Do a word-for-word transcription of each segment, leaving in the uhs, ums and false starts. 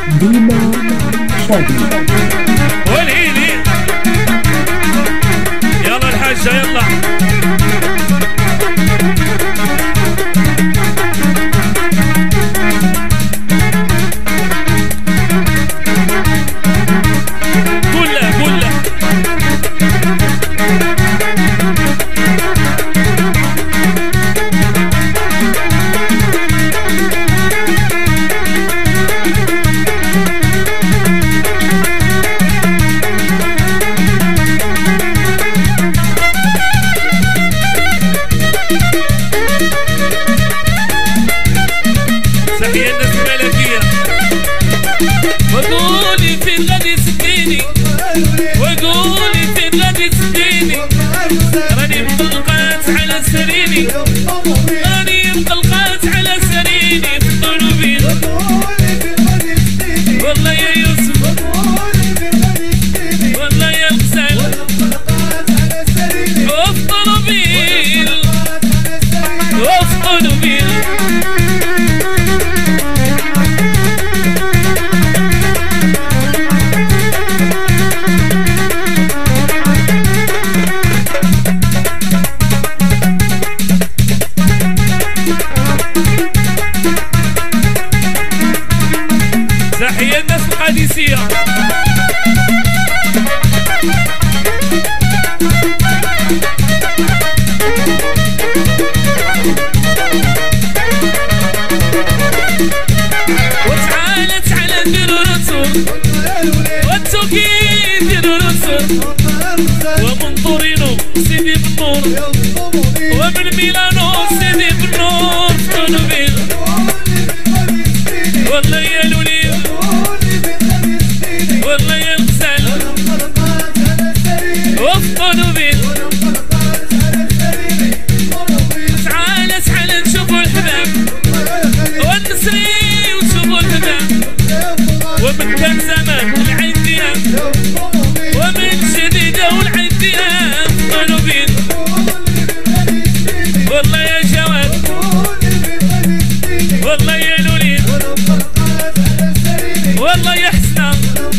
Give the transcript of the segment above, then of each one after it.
ديما شادي والهيلي يلا الحاجة يلا كلها كلها تحية الناس الملكية وقولي فين غادي تسديني وقولي فين غادي تسديني راني مطلقات على سريني راني مطلقات على سريني في قلوبي والله يا يوسف والله يا غزال وفي قلوبي وفي قلوبي تحية الناس القادسية وتعالى تعالى نديرو رسول والتوكي نديرو رسول ومن طورينو سيدي بالنور ومن ميلانو سيدي بالنور في قلوبي والله يا لولي والله يا غزال وفي قلوبي تعالى تعالى نشوفوا الحباب والنسري ونشوفوا الحباب ومن كان زمان العين ديام ومن جديدة والعين ديام في قلوبي والله يا جواد والله يا لولي والله يا حسنة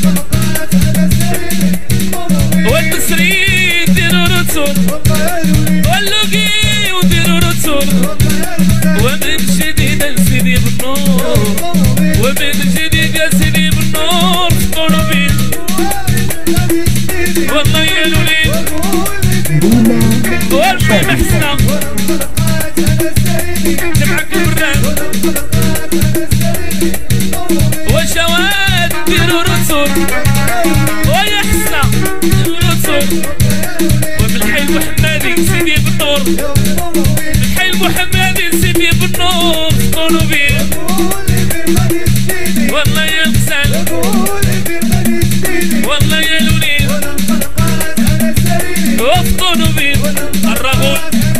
والنسري ديرو رسول واللوقي وديرو رسول ومن جديد لسيدي بالنور ومن جديد يا سيدي بالنور في قلوبي والله يا لولي والله يا حسنة جمعكم الراب وجواد ديرو رسول ويا حسنة ديرو رسول ومن حي المحمدي سيدي بالنور من حي المحمدي سيدي بالنور في قلوبي والله يا غزال والله يا لولي وفي قلوبي الرغول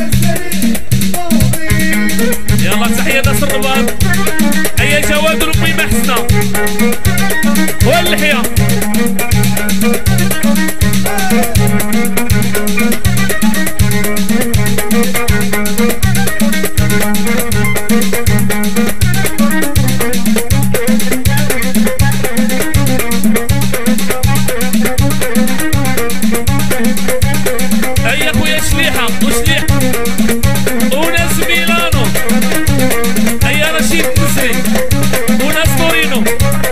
يلا تحية ناس الرباط هيا جواد ربي محسنة واللحية هيا خويا شليحة وشليح وناس ميلانو هيا رشيد نسري وناس تورينو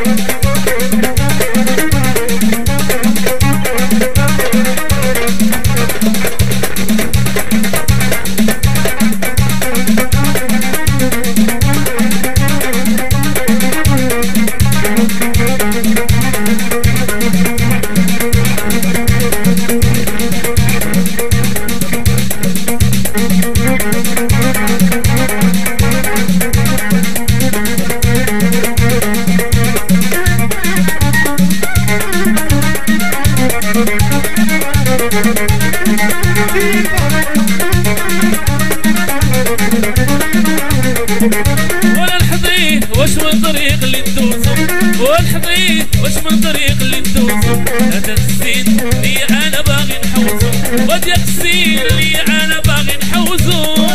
ولا الحضيض واش من طريق اللي ندوزو والحضيض واش من طريق اللي ندوزو هذا الزين اللي انا باغي نحوزو وديك الزين اللي انا باغي نحوزو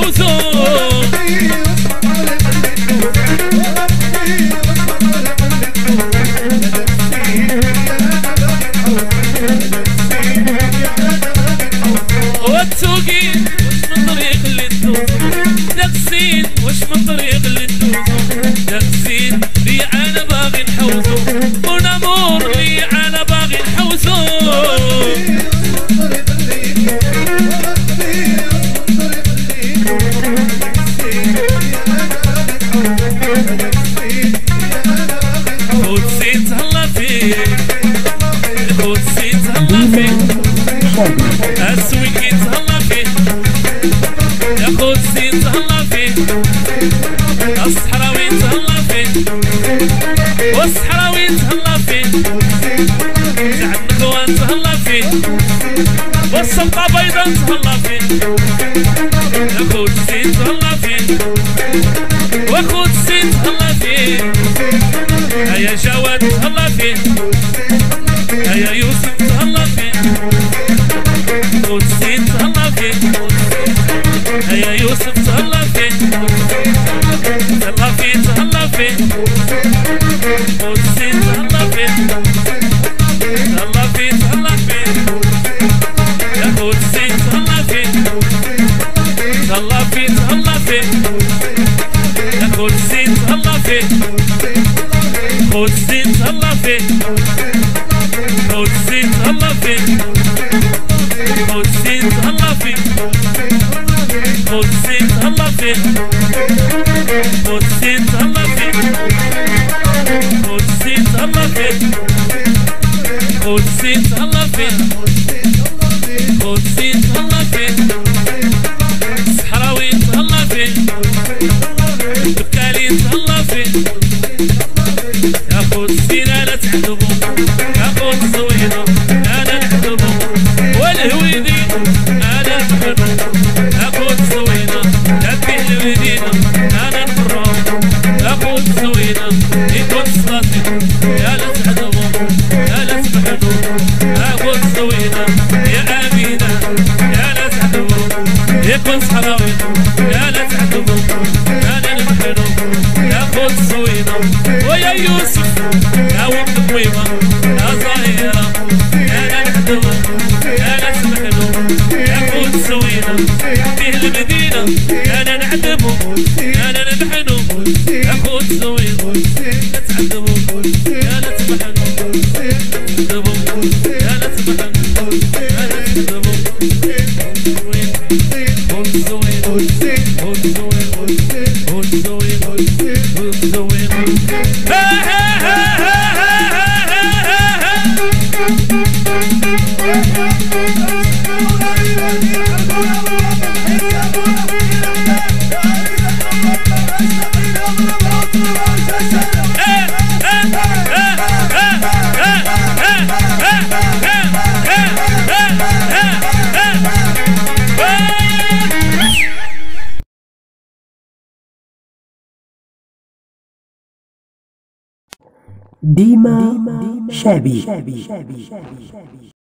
نحوسو والتوقي واش من طريق اللي ندوزو داك الزين واش من طريق اللي ندوزو داك الزين اللي انا باغي نحوزو ونامور اللي انا باغي نحوزو خود زين تهلا فيك خود زين تهلا فيك السويكي تهلا فيه يا خود الزين تهلا فيه الصحراوي تهلا فيه والصحراوي تهلا فيه جعل الخوان تهلا فيه والسلطة بيضا تهلا فيه يا خود الزين تهلا فيه وخود الزين تهلا فيه هيا جواد تهلا فيه هيا يوسف تهلا فيه خود الزين تهلا فيه هيا يوسف تهلا فيه تهلا فيه تهلا فيه خود الزين تهلا فيه تهلا فيه تهلا فيه يا خود الزين تهلا فيه تهلا فيه تهلا فيه يا خود الزين تهلا فيه خود الزين تهلا فيه خود الزين تهلا فيه خود الزين تهلا فيه خود الزين تهلا فيه خود الزين تهلا فيه خود الزين تهلا فيه خود الزين تهلا فيه خود الزين تهلا فيه الصحراوي تهلا فيه الدكالي تهلا فيه يا خود الزين انا تحسبو يا خود الزوينة انا نحسبو والهويدي انا نحبو يا خود الزوينة تبيه المدينة انا نفرو يا خود الزوينة يكون صلاتي يا لا تحسبو يا لا تبحثو يا خود الزوينة يا امينة يا لا تحسبو يكون صحراوي يا لا تحسبو انا نبحثو يا خود الزوينة ويا يوسف يا ولد طويبة يا ظاهرة يا لا نحسبو يا لا تبحثو يا خود الزوينة فيه المدينة يا لا نعذبو يا لا نبحثو يا خود الزوينة لا تعذبو يا لا تبحثو تعذبو يا لا تبحثو يا لا تعذبو خود الزوينة خود الزوينة خود الزوينة خود الزوينة ها ها ها ديما شابي.